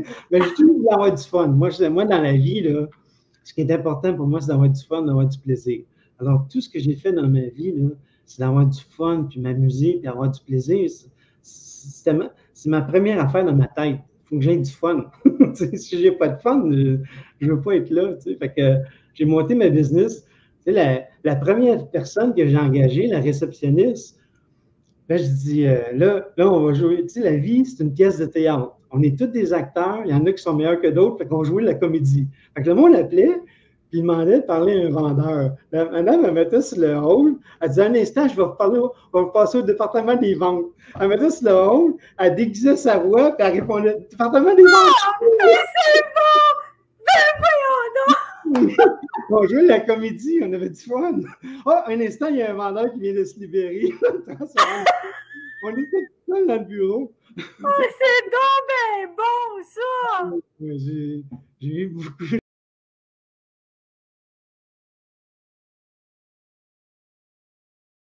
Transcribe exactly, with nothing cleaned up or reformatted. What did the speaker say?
Mais je trouve d'avoir du fun. Moi, je, moi, dans la vie, là, ce qui est important pour moi, c'est d'avoir du fun, d'avoir du plaisir. Alors, tout ce que j'ai fait dans ma vie, là, c'est d'avoir du fun, puis m'amuser, puis avoir du plaisir. C'est ma, ma première affaire dans ma tête. Il faut que j'aie du fun. Si j'ai pas de fun, je ne veux pas être là. T'sais. Fait que j'ai monté ma business. La, la première personne que j'ai engagée, la réceptionniste, là, je dis, euh, là, là, on va jouer. Tu sais, la vie, c'est une pièce de théâtre. On est tous des acteurs. Il y en a qui sont meilleurs que d'autres. Fait qu'on jouait la comédie. Fait que le monde appelait, puis il demandait de parler à un vendeur. La madame, elle mettait sur le hall. Elle disait, un instant, je vais vous parler, on va passer au département des ventes. Elle mettait sur le hall, elle déguisait sa voix, puis elle répondait, département des ventes. Oh, mais c'est bon! Ben voyons donc! On jouait la comédie, on avait du fun. Ah, oh, un instant, il y a un vendeur qui vient de se libérer. On était tout seul dans le bureau. Oh, c'est donc ben bon, ça! J'ai eu beaucoup